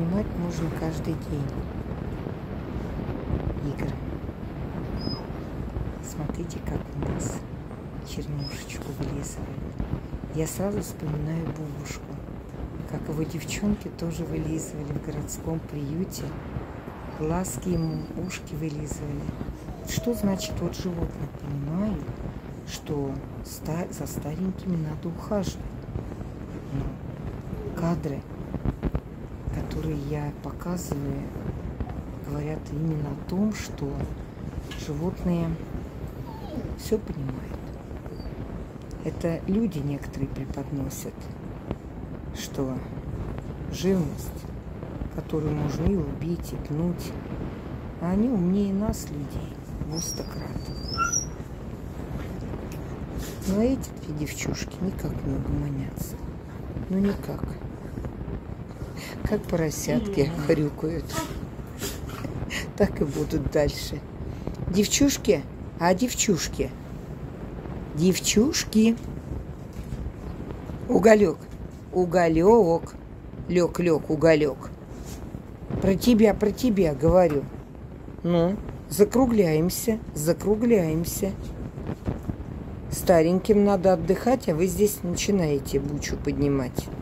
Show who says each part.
Speaker 1: снимать можно каждый день. Игры. Смотрите, как у нас чернушечку вылизывают. Я сразу вспоминаю Бубушку, как его девчонки тоже вылизывали в городском приюте. Глазки ему, ушки вылизывали. Что значит вот животных понимают, что за старенькими надо ухаживать. Но кадры, которые я показываю, говорят именно о том, что животные все понимают. Это люди некоторые преподносят, что живность, которую можно и убить, и пнуть, а они умнее нас, людей, в 100 крат. Ну а эти две девчушки никак не угомонятся. Ну никак. Как поросятки хрюкают, так и будут дальше. Девчушки, а девчушки? Девчушки. Уголек. Уголек. Лег, уголек. Про тебя говорю. Ну, закругляемся. Стареньким надо отдыхать, а вы здесь начинаете бучу поднимать.